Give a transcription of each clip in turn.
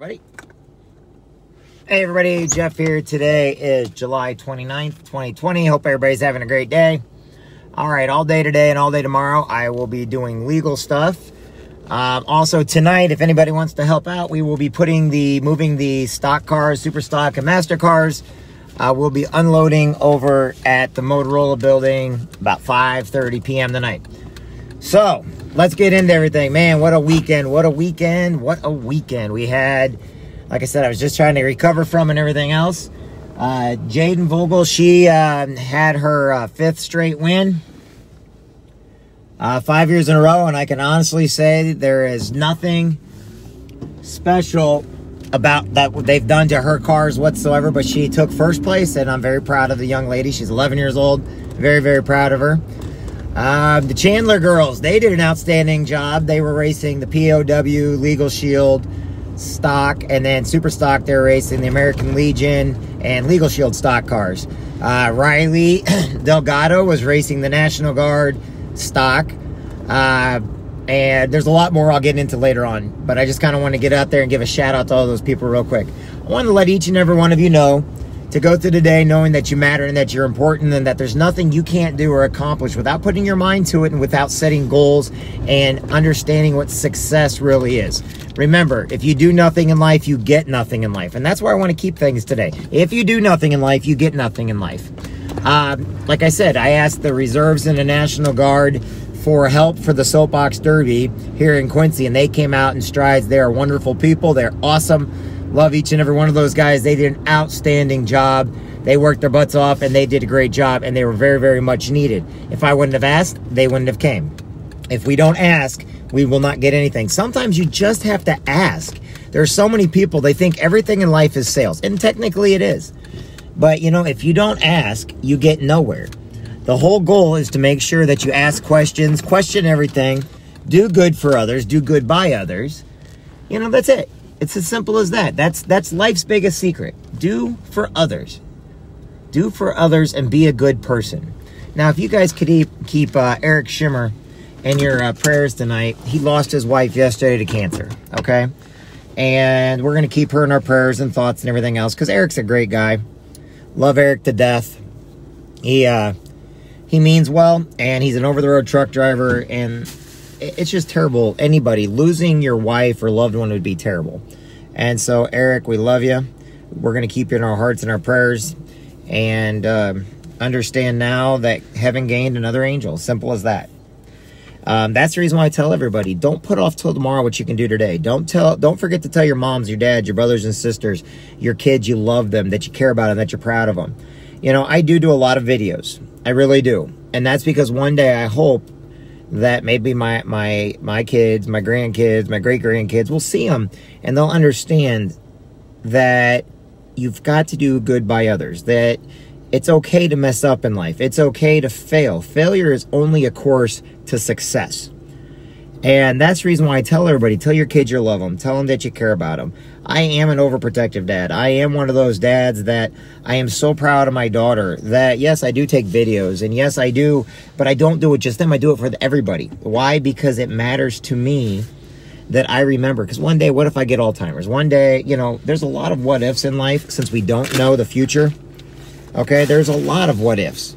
everybody. Hey everybody, Jeff here. Today is July 29th, 2020. Hope everybody's having a great day. All right, all day today and all day tomorrow, I will be doing legal stuff. Also tonight, if anybody wants to help out, we will be moving the stock cars, super stock and master cars. We'll be unloading over at the Motorola building about 5:30 p.m. tonight. So let's get into everything. Man, what a weekend. What a weekend. What a weekend. We had, like I said, I was just trying to recover from and everything else. Jaden Vogel, she had her fifth straight win. 5 years in a row, and I can honestly say there is nothing special about that they've done to her cars whatsoever, but she took first place, and I'm very proud of the young lady. She's 11 years old. Very, very proud of her. The Chandler girls, they did an outstanding job. They were racing the POW, Legal Shield, stock, and then super stock. They were racing the American Legion and Legal Shield stock cars. Riley Delgado was racing the National Guard stock. And there's a lot more I'll get into later on, but I just kind of want to get out there and give a shout out to all those people real quick. I want to let each and every one of you know to go through the day knowing that you matter and that you're important and that there's nothing you can't do or accomplish without putting your mind to it and without setting goals and understanding what success really is. Remember, if you do nothing in life, you get nothing in life. And that's where I want to keep things today. If you do nothing in life, you get nothing in life. Like I said, I asked the reserves in the National Guard for help for the Soapbox Derby here in Quincy, and they came out in strides. They are wonderful people. They're awesome. Love each and every one of those guys. They did an outstanding job. They worked their butts off, and they did a great job, and they were very, very much needed. If I wouldn't have asked, they wouldn't have came. If we don't ask, we will not get anything. Sometimes you just have to ask. There are so many people, they think everything in life is sales, and technically it is. But, you know, if you don't ask, you get nowhere. The whole goal is to make sure that you ask questions, question everything, do good for others, do good by others. You know, that's it. It's as simple as that. That's life's biggest secret. Do for others. Do for others and be a good person. Now, if you guys could keep Eric Schimmer in your prayers tonight. He lost his wife yesterday to cancer, okay? And we're going to keep her in our prayers and thoughts and everything else because Eric's a great guy. Love Eric to death. He means well, and he's an over-the-road truck driver, and it's just terrible. Anybody losing your wife or loved one would be terrible. And so, Eric, we love you. We're going to keep you in our hearts and our prayers, and understand now that heaven gained another angel. Simple as that. That's the reason why I tell everybody, don't put off till tomorrow what you can do today. Don't forget to tell your moms, your dads, your brothers and sisters, your kids you love them, that you care about them, that you're proud of them. You know, I do a lot of videos. I really do. And that's because one day I hope that maybe my kids, my grandkids, my great-grandkids will see them and they'll understand that you've got to do good by others, that it's okay to mess up in life. It's okay to fail. Failure is only a course to success. And that's the reason why I tell everybody, tell your kids you love them. Tell them that you care about them. I am an overprotective dad. I am one of those dads that I am so proud of my daughter that, yes, I do take videos. And yes, I do. But I don't do it just them. I do it for everybody. Why? Because it matters to me that I remember. Because one day, what if I get Alzheimer's? One day, you know, there's a lot of what ifs in life since we don't know the future. Okay? There's a lot of what ifs.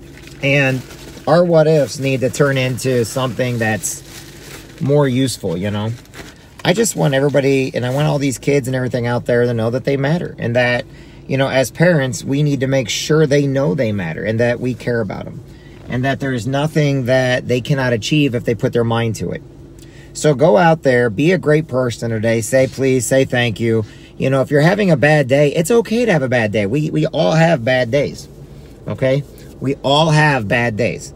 And our what ifs need to turn into something that's more useful, you know. I just want everybody, and I want all these kids and everything out there to know that they matter, and that, you know, as parents, we need to make sure they know they matter and that we care about them, and that there's nothing that they cannot achieve if they put their mind to it. So go out there, be a great person today, say please, say thank you. You know, if you're having a bad day, it's okay to have a bad day. We all have bad days, okay? We all have bad days,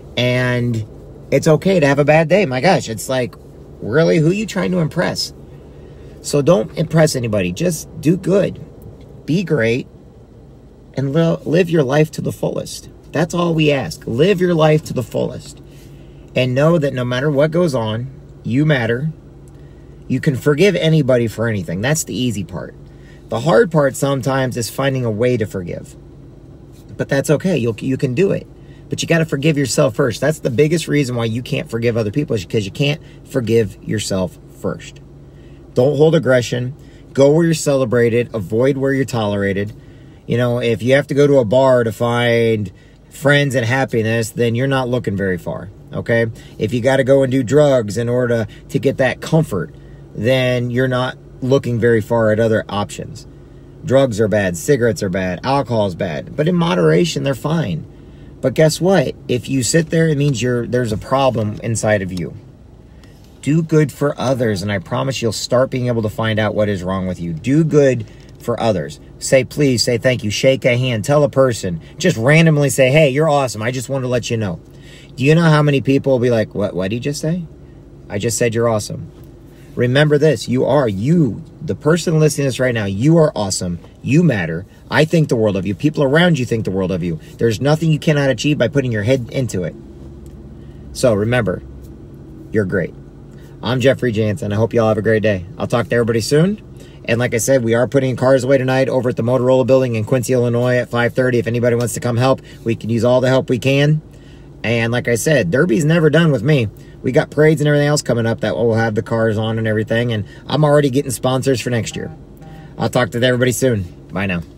and it's okay to have a bad day. My gosh, it's like, really, who are you trying to impress? So don't impress anybody. Just do good. Be great. And live your life to the fullest. That's all we ask. Live your life to the fullest. And know that no matter what goes on, you matter. You can forgive anybody for anything. That's the easy part. The hard part sometimes is finding a way to forgive. But that's okay. You can do it. But you got to forgive yourself first. That's the biggest reason why you can't forgive other people, is because you can't forgive yourself first. Don't hold aggression. Go where you're celebrated. Avoid where you're tolerated. You know, if you have to go to a bar to find friends and happiness, then you're not looking very far, okay? If you got to go and do drugs in order to get that comfort, then you're not looking very far at other options. Drugs are bad, cigarettes are bad, alcohol is bad, but in moderation, they're fine. But guess what? If you sit there, it means there's a problem inside of you. Do good for others, and I promise you'll start being able to find out what is wrong with you. Do good for others. Say please, say thank you, shake a hand, tell a person, just randomly say, hey, you're awesome, I just wanted to let you know. Do you know how many people will be like, what did you just say? I just said you're awesome. Remember this, the person listening to this right now, you are awesome, you matter. I think the world of you, people around you think the world of you. There's nothing you cannot achieve by putting your head into it. So remember, you're great. I'm Jeffrey Jansen. I hope you all have a great day. I'll talk to everybody soon. And like I said, we are putting cars away tonight over at the Motorola building in Quincy, Illinois at 5:30. If anybody wants to come help, we can use all the help we can. And like I said, Derby's never done with me. We got parades and everything else coming up that we'll have the cars on and everything. And I'm already getting sponsors for next year. I'll talk to everybody soon. Bye now.